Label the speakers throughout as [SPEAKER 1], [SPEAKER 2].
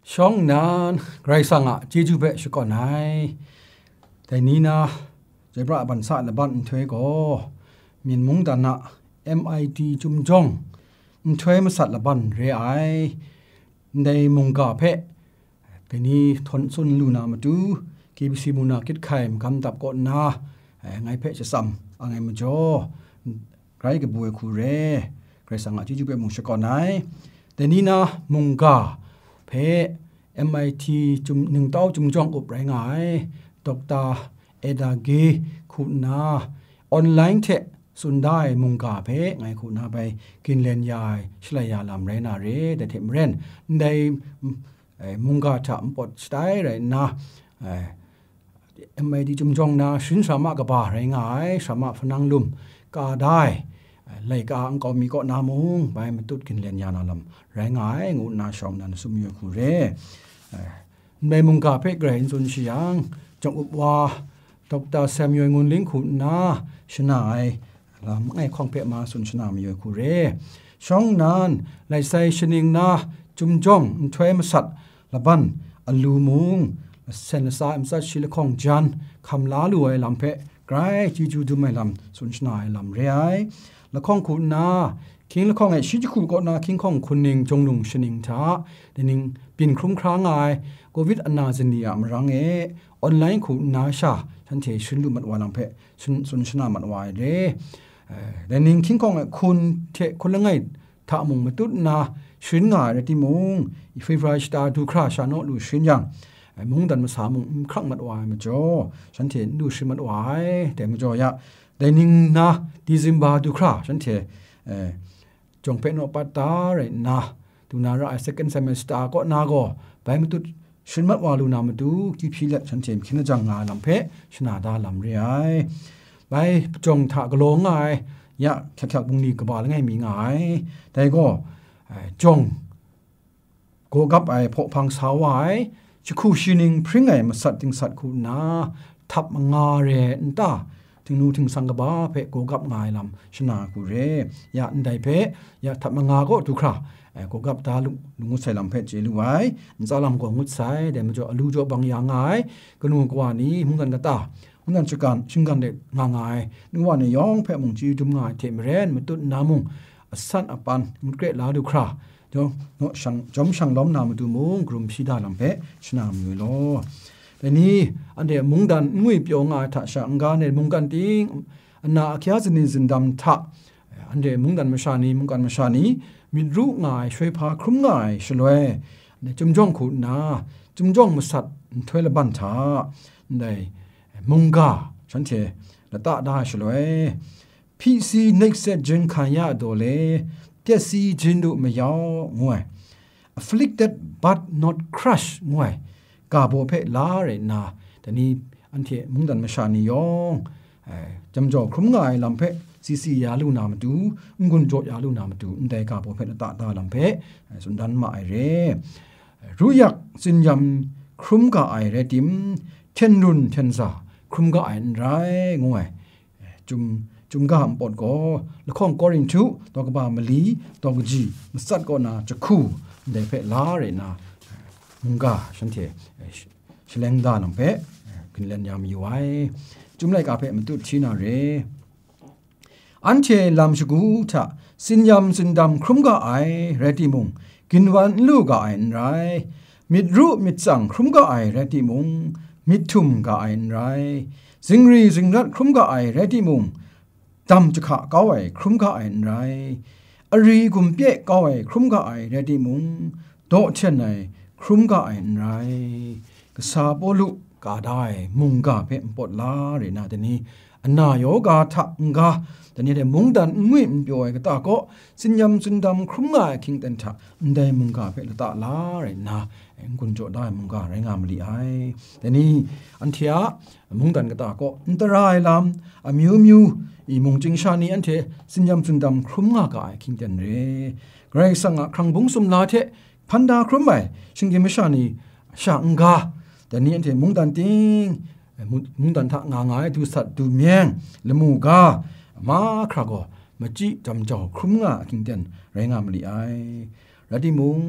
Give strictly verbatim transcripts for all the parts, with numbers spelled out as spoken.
[SPEAKER 1] ช่องนั้นใครสั่งอ่ะจีจูเปชก่อนไหนแต่นี้นะใจพระบันสาละบันถวยก็มีมุงดันนะ เอ็ม ไอ ที จุมจงถวยมาสัตละบันเรไอในมุงกาเพแต่นี้ทนสุนลูนามาดูกีบิซิมุนาคิดไข่มคำตับก่อนนะไงเพจะซ้ำอะไรมาจ่อใครกับบัวคูเรใครสั่งอ่ะจีจูเปมุงชก่อนไหนแต่นี้นะมุงกาเพ เอ็ม ไอ ที จุมหนึ่งเต้าจุมจ้องอุบไรงายดอกตาเอดาเกคุณนาออนไลน์เทสุนได้มุงกาเพไงคุณนาไปกินเลนยายชลายาลำเรนาเรแต่เทมเรนได้มุงกาถามปดสไตล์ไรนะเอ็ม ไอ ที จุมจ้องนาสินสามารถกับบาไรงายสามารถพนังลุมกาได้เลยกาอังก็มีก็นามุงไปมันตุดกินเลียนยานาลำแรงง่ายงูนาชองนันสุมยคูเรในมุงกาเพกเรนสุนชียังจงอุบว่าดอกตาแซมยงูลิงขุนนาชนายลำไงของเพมาสุนชนามยคูเรช่องนั้นไลไซชนิงนาจุมจงถวยมสัตละบันอลูมุงเซนซาอิมซัดชิลของจันคำลาลวยลำเพไกรจีจูดูไม่ลำสุนชนายลำเรียละข้องคุณนาคิงละข้องไอชิจิคุก็นาคิงข้องคุณนิงจงลุงชนิงท้าเดนิงปินคลุ้มครางไอโควิดอันนาจินดียามรังเอออนไลน์คุณนาชาฉันเทชินลุมัดวาลังเพสุนสุนชนามัดวายเดเดนิงคิงข้องไอคุณเทคนละไงท้ามุงมาตุนาชินงายที่มุงอีฟิฟรายสตาร์ดูคราชาโนลูชินยังมุงดันมาสามุงครั้งมัดวายมาจ่อฉันเทดูชิมัดวายแต่มาจ่อยะแต่นิงนะดิซิมบาดูคราฉันเทจงเป็นอปัตตาเรนะดูนาระไอ second semester ก็นาก็ไปมาตุฉันมัดวาลูนามาดูกี่พิเล็ฉันเทมคิดจังงาลำเพชนาดาลำเรียไปจงถากโลงไงยะแขกๆบุงนีกบาลไงมีไงแต่ก็จงโกกับไอพอพังสาวไว้จะคู่ชินิงพริ้งไงมาสัตติงสัตคูนาทับงาเรนตาถึงนูถึงสังกบาเพโกกับงายลำชนากูเรยะอันใดเพยะทับงาก็ทุกคราโกกับตาลุงุใส่ลำเพจเจลุไว้จะลำกงุใส่เดี๋ยวมันจะลูจ่อบางอย่างไงก็นูกว่านี้มึงกันก็ตามึงกันชิกันชิงกันเด็กงางายนึกว่าในยองเพมุงจีดุมงายเทมเรนมันตุนนามุงสันอปันมุดเกลลาดูคราจงโนช่างจอมช่างล้อมนามาดูมุงกลุ่มสีดาลำเพชนามอยู่โลแต่นี้อันเดียมุงดันงุยเปียวงาทัชงกาเนมุงกันติงอันนาอาคิอาจินิจินดำทัอันเดียมุงดันมาชานีมุงกันมาชานีมีรูงายช่วยพาครุ่มงายชลวยในจุมจ้องขุนนาจุมจ้องมาสัตถวยละบันทาในมุงกาฉันเทละตาได้ชลวยพีซีเน็กเซจินขายาโดเลเตซีจินดูไม่ยาวงวย afflicted but not crushed งวยกาโบเพลาเรนาแต่นี้อันเทมุงดันมาชานิยองจำจอครุ่มงายลำเพซีซียาลูนามาดูงุนโจยาลูนามาดูแต่กาโบเพละตาตาลำเพสุนดันมาไอเรรู้ยักสินยำครุ่มกาไอเรติมเทนรุนเทนซาครุ่มกาไอไรงวยจุมจุมกามปอดก็ละข้องกอรินทูตอกบามลีตอกจีมาสัตก็นาจะคู่แต่เพลาเรนามุงกาฉันเทชเลงดานำเพกินเล่นยามอยู่ไว้จุมไลกาเพมันตุชินาเรอันเทลำชกูทะสินยำสินดำครุ่มกาไอเรติมุงกินวันลูกกาไอไรมิดรูมิดสังครุ่มกาไอเรติมุงมิดทุมกาไอไรสิงรีสิงรัดครุ่มกาไอเรติมุงดำจะขะก้าวไอครุ่มกาไอไรอรีกุมเปียก้าวไอครุ่มกาไอเรติมุงโตเช่นไอครุ่มกาไอไรกษาปลุกาได้มุงกาเพมปดลาเรนาแต่นี้อันนายกาทักงาแต่นี้เดมุงดันงุยมป่วยก็ตาก็สินยำสินดำครุ่มง่ายคิงเต็นทะได้มุงกาเพละตาลาเรนาเอ็งกุนโจได้มุงกาไรงามลีไอแต่นี้อันเทียมุงดันก็ตาก็อันตรายลำอมิวมิวอีมุงจิงชานีอันเทสินยำสินดำครุ่มง่ายกาคิงเต็นเรไกรสังะครั้งบุงสุมลาเทพันดาครุ่มไปชิงเกมชานีชาองกาแต่นี้อันเทมุงดันติงมุงดันทะงางายดูสัตดูเมียงละมูกามาคราก็มาจิจำจอครุ่มงาคิงเต็นไรงามลีไอรัติมุง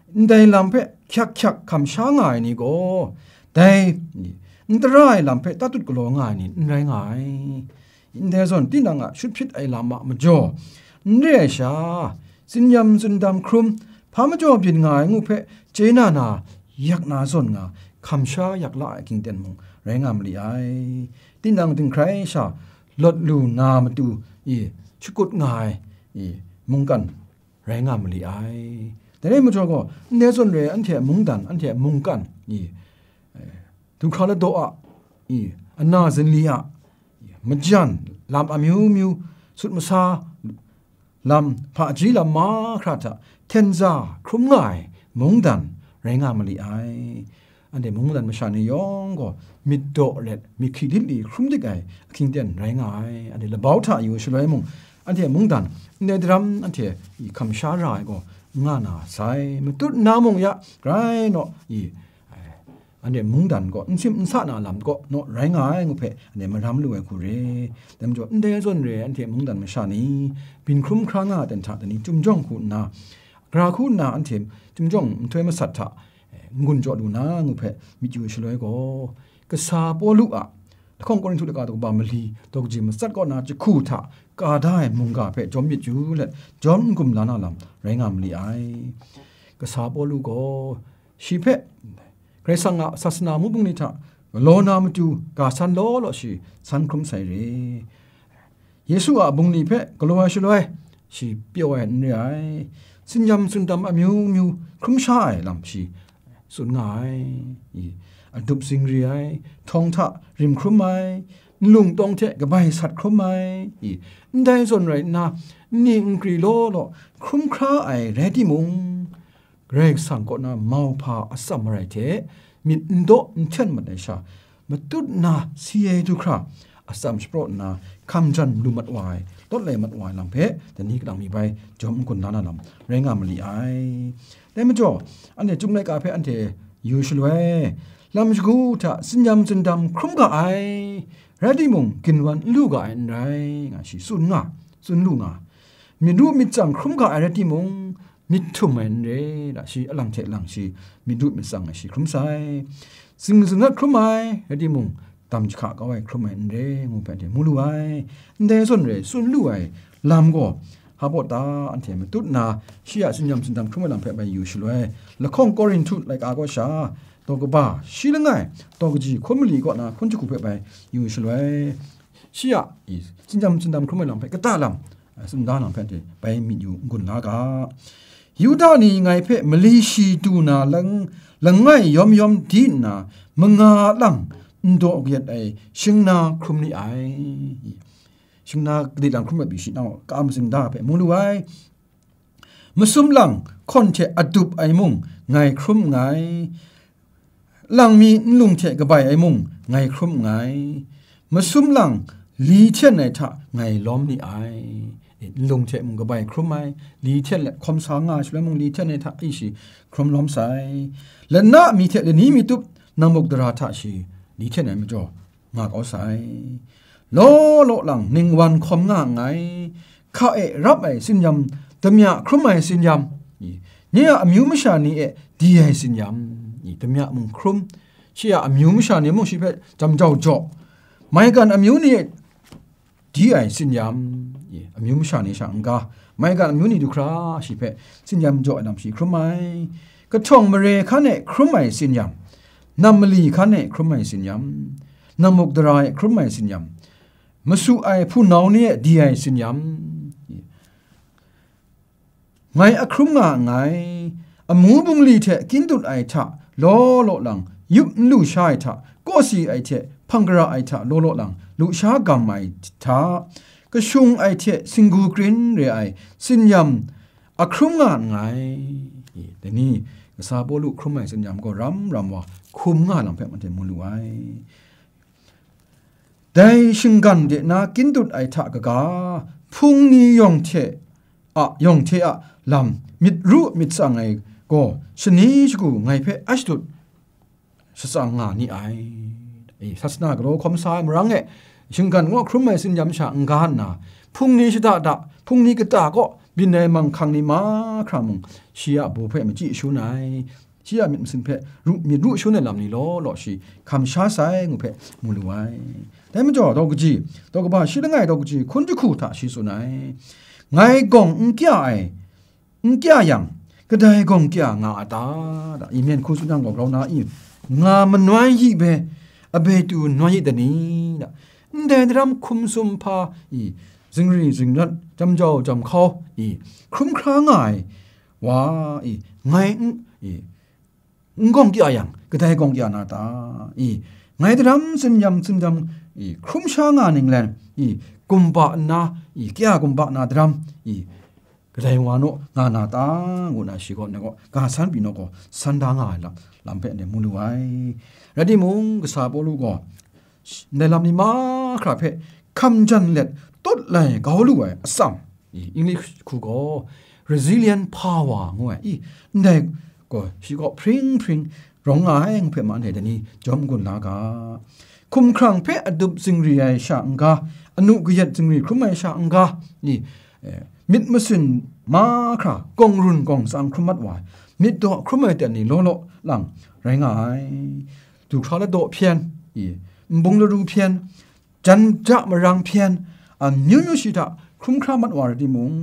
[SPEAKER 1] ได้ลำเพะคักคักคำช้างายนี่ก็ได้อินตรายลำเพะตัดตุดกลองายนี่ไรง่ายอินเดซอนที่นังอ่ะชุดพิษไอลำมาจ่อเรียชาสินยำสินดำครุมพามาจ่อบินง่ายงูเพะเจนานายักนาซอนงาคำช้ายักละกิงเต็นมงไรงามลีไอที่นังถึงใครชาลดลูนามาดูอีชุกุดง่ายอีมุงกันไรงามลีไอแต่ได้มาจ่อก็เนซอนเรอันเถมุงดันอันเถมุงกันอีทุกคราละโดอะอีอันนาเซนลีอะมจันลำอามิวมิวสุดมาซาลำพระจีลำมาคราตะเทนซาครุมง่ายมุงดันไรงามลีไออันเดมุงดันมาชาเนยองก็มิดโดเล็ดมีขีดิลีครุมดิกไอคิงเดนไรงายอันเดละบ่าวท่าอยู่ช่วยมุงอันเดมุงดันเนดรัมอันเดอีคำชาไรก็งานาไซมันตุนามงยะไรเนาะอีอันเดมุงดันก็อินซิมอินซานาลำก็เนาะไรงายงูเพะอันเดมารำลูกคูเรแต่มันจะอันเดซอนเรอันเดมุงดันมาชานีบินครุมครางาเต็นชาตันนี้จุ่มจ้องคุณนากราคุณนาอันเดจุ่มจ้องถวยมาสัตถะงุนจอดูนางูเพะมิจูชลอยก็กษาปอลุอะข้องกอรินทุตกาตกบามลีตกจิมสัตก็นาจะคู่ทะกาได้มุงกาเพะจอมมิจูและจอมกุมลานาลำไรงามลีไอกษาปอลุก็ชีเพะใครสังอาศาสนามุบุงนิทะโลนามจูกาสันโลโลชีสันครุมใส่เรเยซูอาบุงนิเพะกลัวชลอยชีเปียวเห็นเรไอสินยำสุนดำอมิวมิวครุมชายลำชีสุดง่ายอดุบสิงเรียทองทะริมครุมไม้ลุงตองเทะกับใบสัตว์ครุมไม้ได้ส่วนไรนะนิ่งกรีโลโลครุมคราไอเรดิมุงเกรกสังก็นะเมาพาอัศมไรเทมิดโดนเช่นมันได้ชามาตุดนาเสียดูคราอัศมสปรนะคำจันดูมัดวายต้นเลยมัดวายลำเพะแต่นี่กำลังมีใบจอมกุนนานาลำแรงงามลีไอได้มาจ่ออันเดจุ่มในกาเพอันเดยูชลเวลำสกูทะสินยำสินดำครุมกะไอเรดิมุงกินวันลูกะไอนไรงาชิสุนงาสุนลูงามีรูมิจังครุมกะไอเรดิมุงมิทุมเอนเรละชีอลังเทลังชีมีรูมิสังชีครุมไซสิงสิงนัดครุมไอเรดิมุงตำจิขะก็ไว้ครุมเอนเรงูเป็นเดมูลูไอเดซอนเรสุนลูไอลำก็ฮาบตาอันเทมตุนาเชียสินยำสินดำครุมลำเพไปอยู่ชลเวละข้องกอรินทุไลกากชาตกบ้าชีละไงตกจีคนมลีก็นะคนจะคุยไปอยู่ชลวยเชียอีสินจำสินดำครุมลำไปก็ตาลำสินดาลำเพนที่ไปมีอยู่กุนลากายูดานี่ไงเพมลีชีตูนาลังลังไงยอมยอมดีนามังาลังดอกเย็ดไอชิงนาครุมนี่ไอชิงนาดีลังครุมแบบบิชินากามสินดาไปมูลูไอมาซุมลังคนเทอดุบไอมุงไงครุมไงลังมีลุงเทกบายไอมุงไงครุมไงมาซุมลังลีเทียนไอทะไงล้อมนี่ไอลุงเทมุงกบายครุมไอลีเทียนแหละคมสางาชแล้วมุงลีเทียนไอทะไอชีครุมล้อมใสและน่ามีเทและนี้มีตุบนำบกดราทะชีลีเทียนไอมาจ่องากเอาใสโลโลลังนิ่งวันคมง่างไงข้าเอรับไอสินยำแต่เมียครุมไอสินยำเนี่ยอมิวไม่ชานี่เอดีไอสินยำนี่แต่เมียมุงครุมเชียอมิวไม่ชานี่มุงชีเพจำเจ้าจ่อไม่กันอมิวนี่ดีไอสินยำนี่อมิวไม่ชานี่ช่างกาไม่กันอมิวนี่ดูคราชีเพสินยำจ่อนำชีครุมไอก็ท่องมาเรคันเอครุมไอสินยำนำมลีคันเอครุมไอสินยำนำมุกดรายครุมไอสินยำมาสู่ไอผู้น้องเนี่ยดีไอสินยำไงอครุมงาไงอมูบุงลีเทกินตุดไอทะโลโลลังยุบลูชายทะก็สีไอเทพังกระไอทะโลโลลังลูชากำไอทะก็ชุงไอเทสิงกูกรินเรไอสินยำอครุมงาไงแต่นี่ก็ซาโบลูครุมไอสินยำก็รำรำว่าคุมงาลังเพมันเทมูลูไอได้ชิงกันเดนากินตุดไอทะกะกาพุ่งนี้ยองเทอะยองเทอะลำมิดรู้มิดสังไงก็ชนีชกูไงเพออัชตุดสังงานี่ไอไอศาสนากรคมสายมรังเอชิงกันก็ครุมไอสินยำฉางกันนะพุ่งนี้ชิดาดะพุ่งนี้ก็ตาก็บินในมังคังนี่มาครามุงเชียบุเพมจิชูนายเชียมิสินเพรุมีรู้ชูในลำนี้ล้อหล่อชีคำชาไซงูเพมูลไว้แต่ไม่จ่อดอกจีดอกบ้าชีละไงดอกจีคนจะคู่ท่าชีสุนัยไงกงอุ้งแก่ไอุ้งแก่ยังก็ได้กงแก่งาตาอีเมนคู่สุนังบอกเรานะอีงามันน้อยยี่เบอเบตูน้อยแต่นี้นะเดินรำคุมสุมพาอีจึงรีจึงนัดจำเจ้าจำเขาอีคุ้มครางไงว่าอีไงอีงงกี่อย่างก็ได้กงกี่นาตาอีไงเดินรำสินยำสินยำอีคุ้มช้างานอิงแลนอีกุมบะนาอีแก่กุมบะนาดรำอีก็ได้วานุงานาตางูนาชิโกเนโกกาสันปีโนโกสันดางายละลำเป็ดเนี่ยมุลไว้แล้วที่มุงก็สาบลูกก็ในลำนี้มาครับเพคำจันเล็ดต้นเลยเขาลูกไอ้ซ้ำอีอังกฤษคู่ก็ resilient power งวยอีเด็กก็ชิโกพริ้งพริ้งร้องไห้เพื่อมันเห็นนี้จอมกุลลากาคุมครั้งเพอดุบสิงรีไอช่างกาอนุกยัดสิงรีคุ้มไอช่างกานี่มิดมุสินมาครากงรุนกงสังครุมัดวายมิดตัวครุมไอเตนี่โลโลหลังไรงายถูกเขาละโดเพียนอีบุงละรูเพียนจันจะมารังเพียนอันยูยูชิตาครุมครามัดวาร์ดิมุง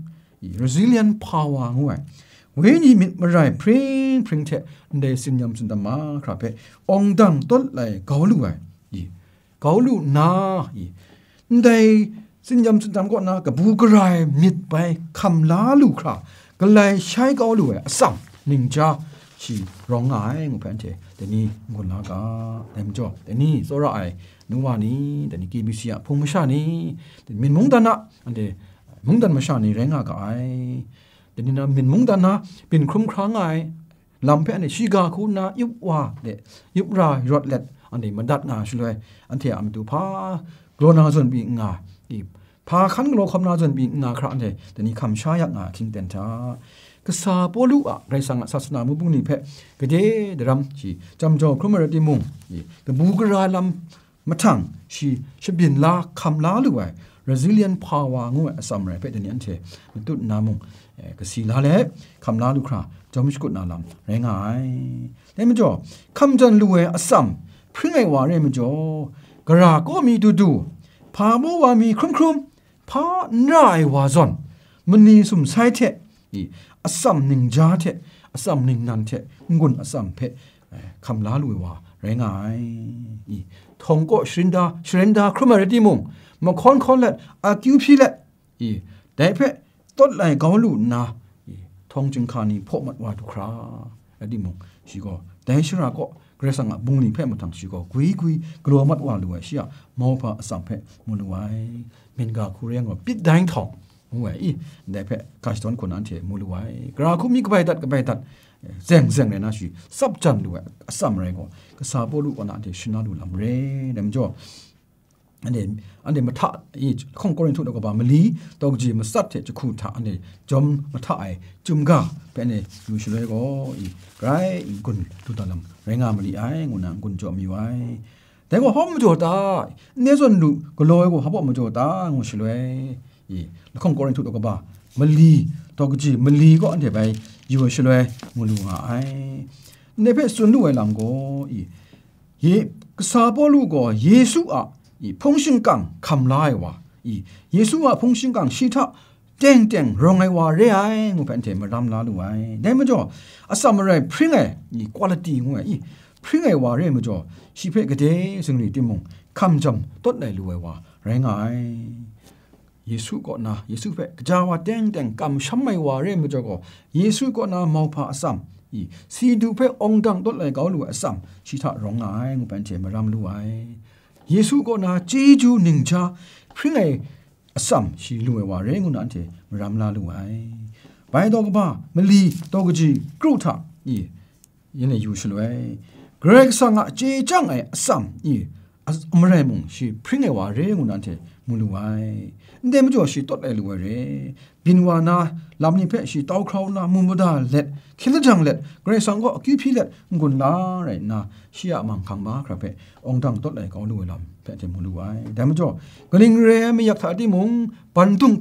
[SPEAKER 1] resilient power งวยเวนี่มิดมาไรพริ้งพริ้งเทเดสินยำสินตมาครับเพองดังต้นไหลเกาลูไออีเกาลูนาอีเดสินยำสินตามก็นากับบูกรายมิดไปคำลาลูคราก็เลยใช้เกาลูไอซ้ำนิงจ้าชีร้องไห้งูแผ่นเทแต่นี่งุนลากาแต่ไม่จบแต่นี่โซระไอนึกว่านี้แต่นี่กีบิเซียพงไม่ใช่นี่แต่มินมุงดันนะอันเดมุงดันไม่ใช่นี่แรงอากาไอแต่นี่นะมินมุงดันนะเป็นคลุ้มคลั่งไงลำแผ่นในชิกาคุณนะยุบว่าเดยุบรายรถเล็ดอันนี้มันดัดงาช่วยอันเทียมดูพากรนาจนปีงาอีพาขันกรคำนาจนปีงาคราอันเดแต่นี่คำชายักงาคิงเต็นจ้าก็ซาโปลูอะไรสังศาสนามุบุนี่เพะก็เดดรัมชีจำจองครุมรดิมุงก็บูกราลัมมาทังชีชบินลาคำลาลุไอ resilient power งวยสัมไรเพะเดนี่อันเทมันตุนามุงก็สีลาเล่คำลาลุคราจอมิสกุดนาลัมไรงายแต่ไม่จ่อคำจันลุไออสัมพริ้งไอวาเรไม่จ่อกระก็มีดูดูพาโมวามีครุมครุมพาหน้าไอวาซอนมันนี่สุ่มไซเทอีอสัมนิงจาเทอสัมนิงนันเทงุนอสัมเพคำลาลุยว่าไรงายอีทงก็ชรินดาชรินดาครุมารดิมุงมาคอนคอนเล็ดอากิวพีเล็ดอีแต่เพต้นไหลเกาลุนาอีทงจึงคานีพบมัดว่าทุกคราอดิมุงชีก็แต่ชราก็เกรสังบุงนี่เพมาทางชีก็กุยกุยกลัวมัดว่าลุยเชียมอพาอสัมเพมุลไว้เมนกาคูเรียงว่าปิดแดงทองงวยอีได้เพกาสตอนคนนั้นเถมูลไว้กราคุมีกบายตัดกบายตัดเซงเซงเลยนะชีซับจันด้วยสัมเรงก็ซาโบลูวันนั้นเถชินาดูลำเรเดมจ่ออันเดอันเดมาทะอีข้องกรินทุดกบามลีตอกจีมาสัตเถจะคูทะอันเดจอมมาทะไอจุมกาเป็นเนยูชเลยก็อีไรกุนทุตาลำไรงามลีไองุนังกุนจ่อมีไว้แต่ก็ห้องมาจ่อตาเนี่ยส่วนดูก็ลอยก็ฮับมาจ่อตางูชเลยอีแล้วข้องกรินทุดกบามลีตอกจีมลีก็อันเดไปยูชเลยมูลูหายในเพศส่วนด้วยลำก็อีเยกซาโปลูก็เยซูอะอีพงชิงกังคำลายวะอีเยซูอะพงชิงกังชีทะเต็งเต็งรองไอวาเรไองูเป็นเทมรำลาลูไอได้มาจ่ออาสามอะไรพริ้งไออีคุณภาพงูไออีพริ้งไอวาเรมาจ่อชีเพกเดซึ่งนี่ติมงคำจำต้นไหนลูไอวะแรงไอเยซูก็นะเยซูเพกจาวาเต็งเต็งคำช้ำไอวาเรมาจ่อก็เยซูก็นะมาวพาอาสามอีสีดูเพองดังต้นไหนเขาลูอาสามชีทะรองไองูเป็นเทมรำลูไอเยซูก็น่าเจจูนิงจาพริ้งไอสัมชีลุยว่าเรื่องนั้นเถมรำลาลุยไปดอกบ้ามลีดอกจีกรูทักอียันยูชลวยเกรกสังเจจังไอสัมอีอมเรมุงชีพริ้งไอว่าเรื่องนั้นเถมุลุยเดมจ่อชีตดไอลุยเรบินวานาลำนี้เพชีต้าคราวนามุมดาเล็ดคิดจังเล็ดเกรสังก็คิวพีเล็ดกุนลาไรนาชียมังคังบ้าครับเพองดังตดไหลเขาลุยลำเพเจมุลุยเดมจ่อกลิงเรไม่อยากถ่ายที่มุงปันตุงเพ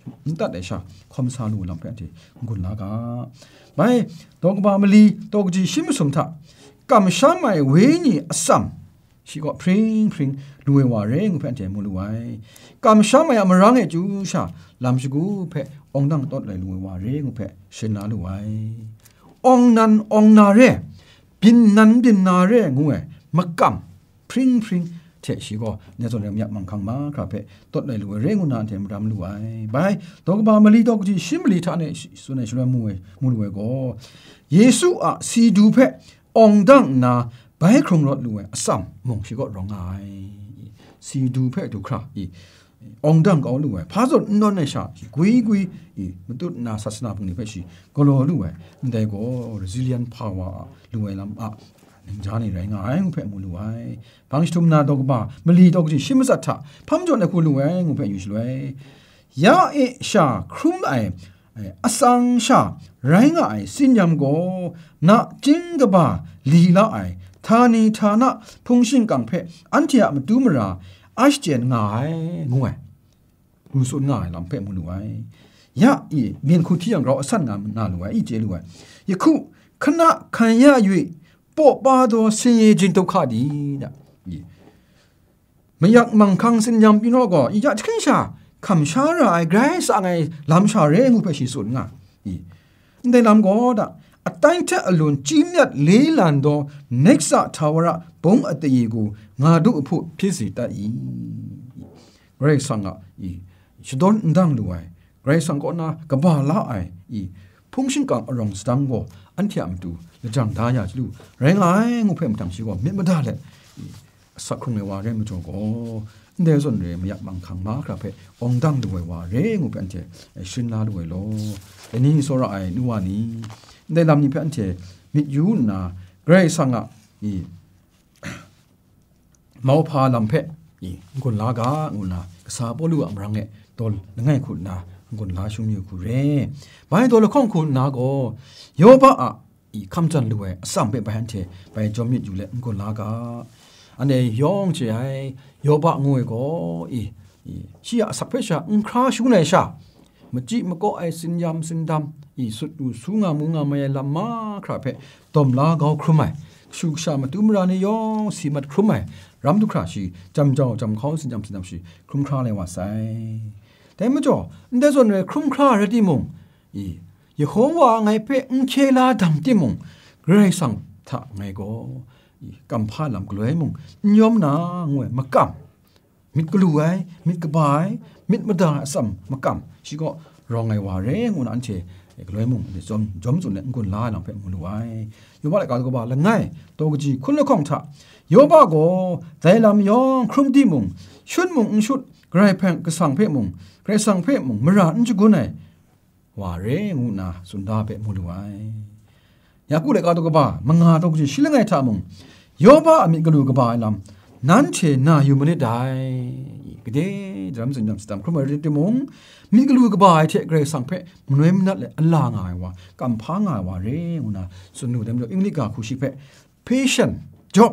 [SPEAKER 1] ตัดได้ชาคอมซาลูลำเพ็ญที่กุนลากาไม่ตกบามลีตกจีชิมสมทะกำช้ำไม่เวนี่อัศมชิก็พริ้งพริ้งรวยว่าเร่งเพ็ญที่มูลไว้กำช้ำไม่อมรังเอจูชาลำชิกูเพ่องดังต้นเลยรวยว่าเร่งเพ่เชนาลูไว้องนันองนาเร่บินนันบินนาเร่งวยมักกำพริ้งพริ้งเทชิก็เนี่ยส่วนเรื่องมังคังมาครับเพ่ต้นเลยรวยเร่งนานเทมรำรวยไปตกบามลีตกจีชิมลีท่านเนี่ยส่วนในช่วยมวยมูลไว้ก็เยซูอ่ะสีดูเพ่องดังนาไปครงรถรวยอัศมมงชิก็ร้องไห้สีดูเพ่ดูครับอีองดังก็รวยพาสดนอนในชากุยกุยอีมันตุนาศาสนาพวกนี้เพ่ชีก็รอรวยแต่ก็ resilient power รวยลำอ่ะจานี่ไรง่ายงูเพ่มูลไว้บางชุมนาดอกบ้ามลีดอกจีชิมสัตถะพัมจนในคูลไว้งูเพ่อยู่ช่วยยาเอชาครุมไออสังชาไรง่ายสินยำโกนะจิงกบ้าลีละไอทานีทานะพงชิงกังเพ่อันที่อะมาดูมราอัชเจนง่ายงูไอรู้สุดง่ายลำเพ่มูลไว้ยาอีเมียนคูที่ยังรอสั้นงามน่าลวยอีเจลวยยาคูคณะขันยาอยู่ปอปาโดเสียจินตุขาดีนะไม่อยากมังคังสินยำพี่น้องก็อีอยากจะขึ้นชาคำชาระไอ้ไกรสังไงลำชาเร่งูไปชิสุนงาอีได้ลำก็ได้อัตย์เทอลุนจิมยัดเลลันโดเน็กซ์ทาวระปงอัตยีกูงาดูพูพิสิตาอีไกรสังอ่ะอีชดอนดังด้วยไกรสังก็น่ากบ้าละไออีพุ่งชิงกังอรองสตังโกอันที่อ่ำดูและจังดายาจูแรงไอ้งูเพ่มทำชิโกมิดมาได้เลยสักครู่ไม่ว่าเรื่องมันจงก็เดี๋ยวส่วนเรื่องไม่อยากบังคับมากครับเพ่องดังด้วยว่าเรื่องงูเพ่นเจชินลาด้วยโลแต่นี่โซระไอ้นัวนี้ได้ลำนี้เพ่นเจมิดยูน่ะเกรซังอ่ะอีเมาพาลำเพ่อีกุนลากางูน่ะสาบลูอัมรังเงตนง่ายคุณน่ะกุนลาชุมิวคุเร่ไปตัวละข้องคุณน่ะก็โยบะอ่ะอีคำจันรวยสัมเปไปหันเทไปจอมิดอยู่เลยกุนลากาอันนี้ยองเจไอโยบะงวยก็อีอีชียสักเพชะอุคราชุนเลยชาเมื่อจีมันก็ไอสินยำสินดำอีสุดดูสูงามุงาไม่ละมาครับเพตอมลาเกาครุมไอชุกชามาตุมรานิยองสีมัดครุมไอรำทุกคราชีจำเจ้าจำเขาสินยำสินดำชีครุมคราเลยว่าไซแต่เมื่อจ่อได้ส่วนเลยครุมคราเรดิมงอียโฮว่าไงเพ่อุเคลาดำติมงเกรซังทะไงก็กำพาลำกล้วยมงยอมนางวยมากำมิดกล้วยมิดกบายมิดมะดาสัมมากำชิก็รองไงว่าเร่งุนอันเชกล้วยมงเดี๋ยวจอมจอมสุดเนี่ยกุนลาลำเพ่งมุนไว้ยอบ้าเลยก็ก็บ้าละไงตัวกจีคุณละของทะยอบ้าก็ใจลำยองครุมดีมงชุดมงชุดไกรแพงกระสังเพ่มงไกรสังเพ่มงมราอันจุกุนไงว่าเร่งุนาสุนดาเพ่มุนไว้ยากูเลยก็ตัวก็บ้ามังงาตัวกจีชิลไงทำมงโยบะมิกลูกบาลำนั้นเชน่าอยู่มันได้ก็เดดรัมสินดำสตัมครุมริติมงมิกลูกบาเทเกรสังเพมันเวมนัดเลยอัลลาง่ายว่ากำพังง่ายว่าเรื่องนะสนุกเต็มเลยอังกฤษคุชิเพ patient job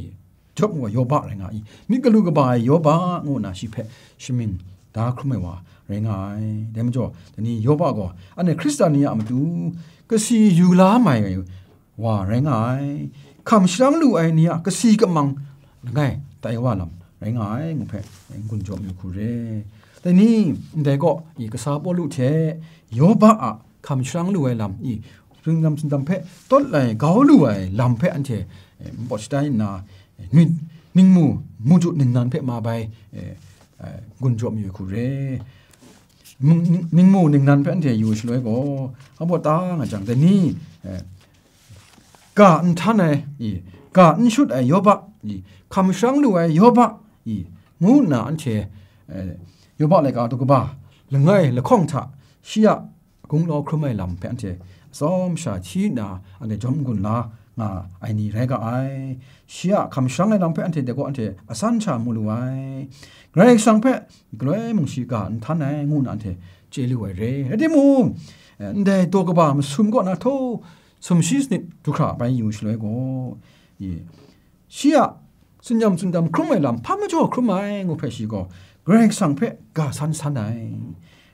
[SPEAKER 1] job ว่าโยบะอะไรง่ายมิกลูกบาโยบะงูนะชิเพชิมินดาครุมว่าเรื่องง่ายเดี๋ยวมันจ่อแต่นี่โยบะก็อันนี้คริสเตียนีมาดูก็สีอยู่ล้าใหม่ว่าเรื่องง่ายคำสั่งลู่ไอ้เนี่ยก็สีกับมังไงแต่ว่าลำไรงายงูเพะกุนจอมอยู่คุเร่แต่นี่เด็กก็อีกสาบลู่เทโยบะอะคำสั่งลู่ไอ้ลำอีเรื่องลำสินดำเพะต้นไหลเกาลู่ไอ้ลำเพะอันเทบอชได้นานิ่งนิ่งมูมูจุดนิ่งนันเพะมาไปกุนจอมอยู่คุเร่นิ่งมูนิ่งนันเพะอันเทอยู่ช่วยก็เขาบอกตาจังแต่นี่กาอันท่านไอ้อีกาอันชุดไอ้ยบะอีคำสั่งดูไอ้ยบะอีงูน่ะอันเชยบะเลยกาตุกบ้าละไงละข้องทะเชียกุงรอครุไม่ลำเป็นอันเชซ้อมชาชีนาอันเดจอมกุนลางาไอ้นี่ไรก็ไอ้เชียคำสั่งไอ้ลำเป็นอันเทเด็กก็อันเทอสันชามูลไว้ไกรสังเพะกล้วยมึงชีกาอันท่านไอ้งูน่ะอันเทเจลิวไอ้เร่ไอ้ดิมูเดตัวกบ้ามันซุ่มก็น่ะโตสมชีสนิทุกข์ไปอยู่ช่วยก็เชียสุนยำสุนดำครุ่มไม่ลำพามาจ่อครุ่มไม่งูเพชิก็เกรงสังเพกาสันสันไหน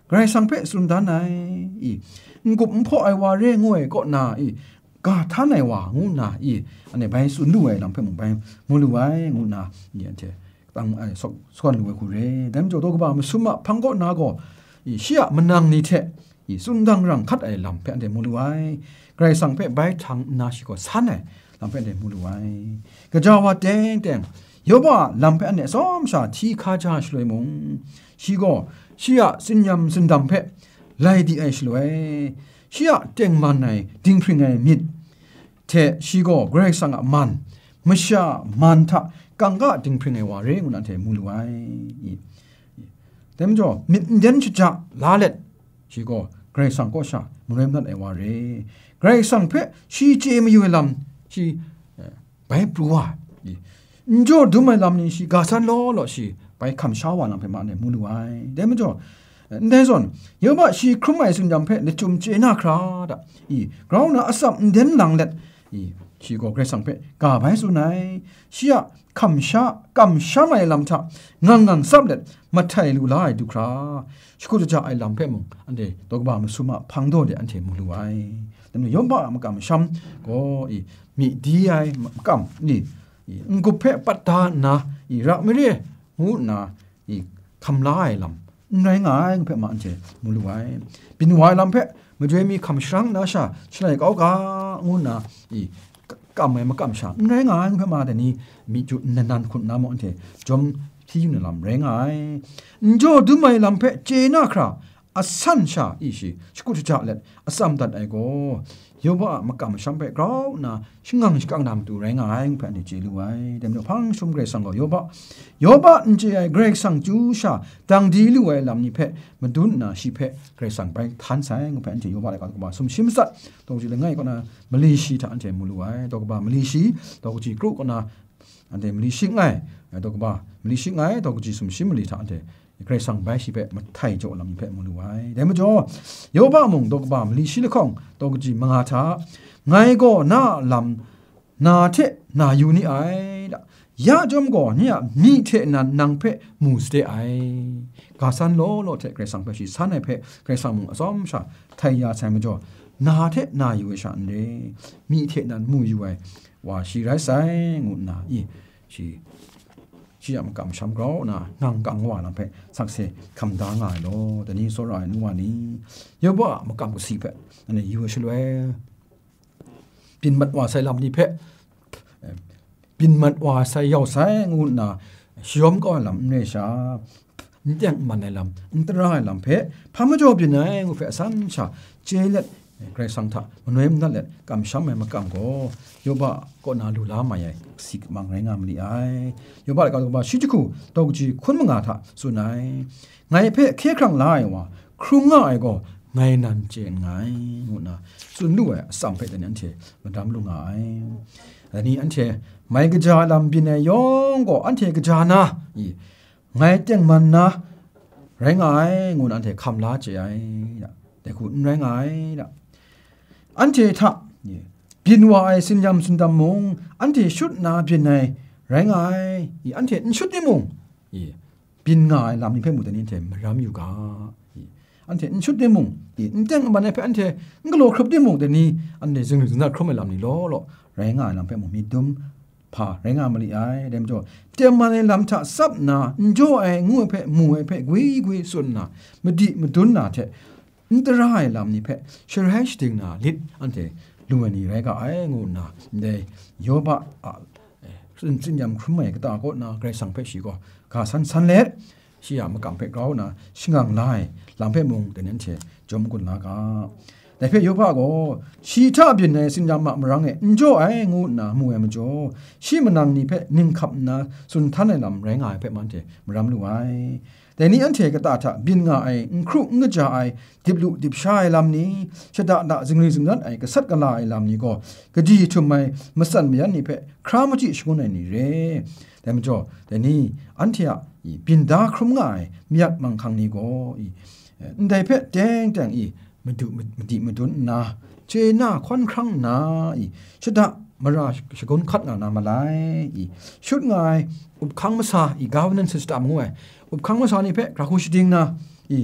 [SPEAKER 2] ไกรสังเพสุนดานไหนอีงุบพ่อไอวาเรงวยก็นาอีกาท่านไหนวะงูนาอีอันนี้ไปสุนด้วยลำเพ่งไปมูลไว้งูนาเนี่ยเจตั้งไอ้สกสวนรวยคุเรแต่เมื่อตัวก็บ่ามันสุมาพังก็นาก็อีเชี่ยมันนางนี่เทอีสุนดังรังคัดไอ้ลำเพ่งเดมูลไว้ไกรสังเพใบทางนาชิก็สันไอ้ลำเพ่งเดมูลไว้ก็จะว่าเต้งเต้งยบ่ลำเพ่งเนี่ยซ้อมชาที่ข้าจ้าช่วยมงชิก็เชี่ยสินยำสินดำเพ่ไล่ดีไอ้ช่วยเชี่ยเต้งมันไอ้ดิ้งพริ้งไอ้มิดเทชิโกเกรกสังมันมชามันทะกังกะดิ้งพริ้งไอ้วาเรงอุนันเทมูลไว้เต็มจ่อมิดเดนชิจาลาเล็ดชิโกเกรกสังก็ชามุเรมนันไอ้วาเรเกรกสังเพ่ชีเจมอยู่ลำชีไปปลัวจ่อดูไม่ลำนี่ชีกาสันล้อล้อชีไปคำชาวลำเพ่มาเนี่ยมูลไว้เต็มจ่อเดซอนเยอะมากชีครุ่มไอ้สุนยำเพในจุ่มเจน่าคราดอีกราวน่ะอสัมเด่นหลังเล็ดอีชีก็เกรสังเพกาไปสุนัยชียคำชาคำชาไม่ลำทะงังงังซับเล็ดมาไทยลูลายดูคราชิคุจะจ่าไอ้ลำเพมงอันเดตกบ่ามันสุมาพังโดเดอันเทมุลไว้แต่เมื่อยอมบ้ามันกำช้ำก็อีมีดีไอ้กำนี่อีกุเพปัตตานะอีรักไม่ได้หูนะอีคำลายลำไงไงเพ่มาอันเจมูลไว้ปินไว้ลำเพ่มาด้วยมีคำสั่งนะชาใช่ก็กางูนะอีกำไม่มากำสั่งไงไงเพ่มาแต่นี้มีจุดนันคุณน้ำอันเจจมที่อยู่ในลำไงไงโจดูไม่ลำเพ่เจน่าคราอัสันชาอีชีสกุลจ่าเล็ดอัสัมตัดไอโกยบ่มากำสั่งเพ่กราวนะชิงังชิกังนำตัวไงไงเพ่อันเจลูไว้เดี๋ยวพังชมเกรสังก็ยบ่ยบ่อันเจไอเกรสังจูชาดังดีลูไว้ลำนี้เพ่มาดุนนะชีเพ่เกรสังไปทันสายเพ่อันเจยบ่อะไรก็บ่สมชิมสัตตรงจีเลยไงก็นะมลีชีท่าอันเจมูลไว้ตกบ่มลีชีตกจีกรุก็นะอันเจมลีชิงไงตกบ่มลีชิงไงตกจีสมชิมลีท่าอันเจเกรสังไปชีเพ่มาไทยโจลำนี้เพ่มูลไว้เดี๋ยวมาจ่อยบ่มงตกบ่มลีชีละข้องตกจีมังหาท่าไงก็น่าลำนาเทนาอยู่นี่ไอ้ละยาจอมก่อนเนี่ยมีเทนันนางเพมูสเตไอกาสันโลโลเทเกรสังเพชีสันไอเพเกรสังมุงอซอมชาไทยยาใช้มาจ่อนาเทนาอยู่ไอชันเดมีเทนันมูอยู่ไอว่าชีไรไซงูนาอีชีชียามกำช้ำกราวนะนางกังว่าลำเพสักเสคำด่างายโลแต่นี้โซรายนัวนี้เยอะบ่มากำกุสีเพอันนี้อยู่เฉลยปินมัดว่าใส่ลำนี้เพปินมัดว่าใส่ยาวใส่งูน่ะชยอมก็ลำเนชานี่ยังมันในลำอันตรายลำเพพามาจบอยู่ไหนงูเพสันชาเจเล็ดเกรสังทะมันเวมนั่นแหละกำช้ำไม่มากำก็โยบะก็นาลูลามาใหญ่สิกมังไรงามลีไอโยบะก็ก็บ่ชิจิคุตอกจีคนมงาทะสุนัยไงเพเคครั้งหลายว่าครุงง่ายก็ไงนันเจนไงงูน่ะสุนด้วยสัมเพแต่นั้นเทมันทำลุงไงอันนี้อันเทไม่กระจาลำบินไอยองก็อันเทกระจานะอีไงเจงมันนะไรงไงงูอันเทคำลาเจไอแต่คุณไรงไงละอันเททะบินว่าไอสินยำสินดำมงอันเทชุดนาบินไอไรงไงอีอันเทชุดนี่มงอีบินไงลำนี้เพ่หมดแต่นี้เทมันรำอยู่กาอันเทชุดเดมุงอีนเต็งมันไอเพ่อันเทงก็โลครบเดมุงแต่นี้อันเดจึงถึงนัดครบไม่ลำนี้ล้อล้อไรงานลำเพ่หมดมีดุมพาไรงานมาลีไอเดมจ่อเตมันไอลำทะซับนาจ่อไองูเพ่หมูไอเพ่กุยกุยสุนนามาดีมาดุนนาเทอันตรายลำนี้เพ่เชื่อให้stingนาลิดอันเทลูอันนี้ไรก็ไองูนาเดยโยบะซึ่งซึ่งยำคุ้มไม่ก็ตาก็นาเกรสังเพ่ชีก็กาสันสันเล็ดชียามากำเพ่เรานะชิงังไล่ลำเพ่มงแต่นั้นเชจมกุนลากาแต่เพ่โยบะก็ชีท่าบินในซึ่งยามมะมรังเอจ่อไองูนามูเอมจ่อชีมันนังนี้เพ่นิ่งขับนะสุนทันในลำแรงไอเพ่มันเทมรำลูไอแต่นี้อันเทกตาทะบินง่ายครุงจ่าไอดิบลุดิบชายลำนี้ชะดาดาจึงรีจึงนั้นไอกษัตริย์กลายลำนี้ก็กะดีทุมไมมาสั่นมีอันนี้เพ่ครามจิชกุนไอนี่เร่แต่มันจ่อแต่นี้อันเทียบินดาครุงง่ายมีอัดมังคังนี้ก็อีได้เพ่แจ้งแจ้งอีมันดุมันดีมันดุนนาเจน่าค่อนครั้งนาอีชะดามาราชกุนคัดงานามาไลอีชุดง่ายอุปคังมาซาอี governance system งวยอุปคังมาสานี่เพ่กราคุชดิงนะอี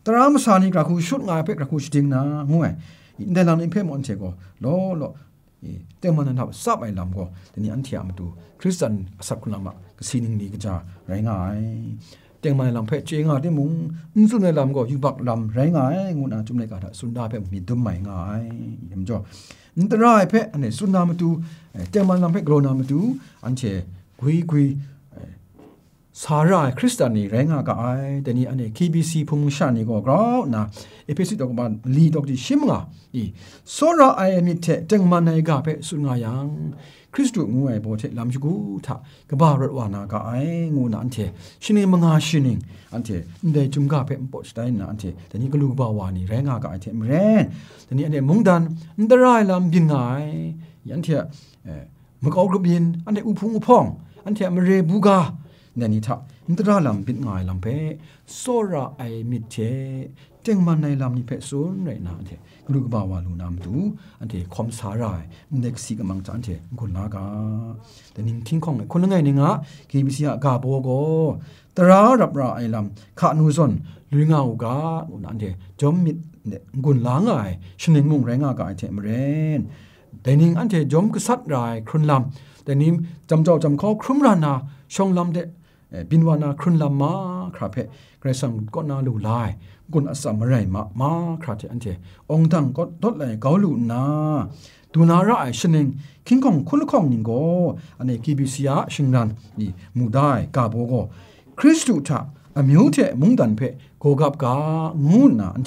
[SPEAKER 2] ตรามสานีกระคูชุดงายเพ่กระคูชิงนะงวยเดลันอินเพ่มอนเชก็โลโลเต็มมันนับซับไอ้ลำก็แต่นี่อันเทียมดูคริสเตียนสักคนละมะก็สิ่งนี้ก็จะไรงายเต็มมันลำเพ่เจงอ่ะที่มุงสุดในลำก็อยู่บักลำไรงายงูน่ะจุ่มในกาดสุนดาเพ่มีดุมใหม่ง่ายยังจ่อนั่นแต่ไรเพ่อันนี้สุนดามาดูเต็มมันลำเพ่กโรนามาดูอันเชกุยกุยสาระคริสเตียนนี่แรงอ่ะก็ไอ้แต่นี่อันนี้ เค บี ซี พุ่งชันนี่ก็กราวนะเอพิสิตอกบานลีดอกที่ชิมอ่ะอีสาระไอ้มิเทจังมันในกาเปสุนงายังคริสต์งูไอ้โบเทลำชิกูท่ากบารวานาก็ไอ้งูนั่นเทชินิมังอาชินิงอันเทได้จุมกาเปมปอสไตน์อันเทแต่นี่ก็ลูกบ่าวานี่แรงอ่ะก็ไอ้เทมแรงแต่นี่อันนี้มุงดันอันตรายลำบินไงยันเทเอ่อมึงเอากระบินอันนี้อุพุงอุพองอันเทมเรบูกาเนี่ยนี่ท่าอินทราลำปิดง่ายลำเพโซระไอมิเทเจงมันในลำนี้เพศูนย์ไรนะเทลูกบ่าวลูนามดูอันเทคอมสารายเด็กสีกำลังจะอันเทกุลากาแต่นิ่งทิ้งของคนละไงนี่งะกีบิเซียกาโบโกตรารับราไอลำขานูซอนลุยงาวกาอันเทจอมมิดเนี่ยกุลลางไอชนิงมุงแรงากาไอเทมเรนแต่นิ่งอันเทจอมกษัตริย์รายครุนลำแต่นิ่มจำเจ้าจำข้อครุมรานาชงลำเดบินวานาครุนลำมาครับเพเกรซังก็นาลูลายกุนอสามไรมามาครับเทอันเทองทังก็ทดเลยเกาลูนาดูนาระไอชนิงคิงของคุณลูกของนิงโกอันนี้กีบิเซียชิงนันนี่มูได้กาโบโกคริสตุทะอมิวเทมุงดันเพโกกับกางูนาอันเท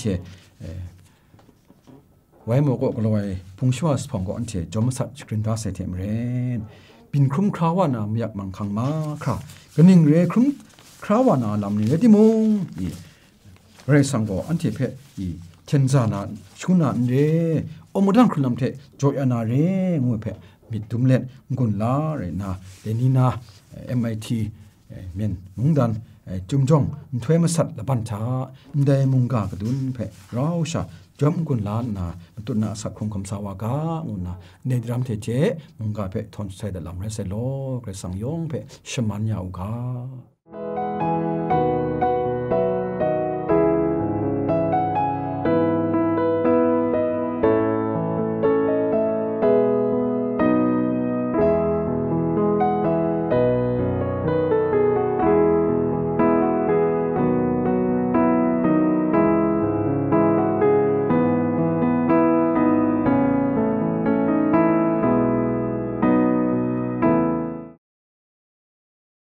[SPEAKER 2] ไว้โมโกกลอยพุงชวาสพองก็อันเทจอมสัตสกรินดาเซเทมเรนบินครุมคราวานามีอยากมังคังมาครับก็นิ่งเรครุมคราวานาลำนี้ที่มุงอีเรสังโกอันเทเพอีเชนซานาชุนาเรอมดังครุลำเทจอยนาเรงวยเพมิดุมเล่นกุนลาเรนาเดนีนา เอ็ม ไอ ที เมียนมุงดันจุมจงถวยมาสัตละบันชาได้มุงกากระดุนเพราวชาจอมกุนลานนาตุนาสักคงคำสาวากางุนาเนดรัมเทเจมุงกาเพทอนไซดลำเรเซโลเกสังยงเพชมันยาวกา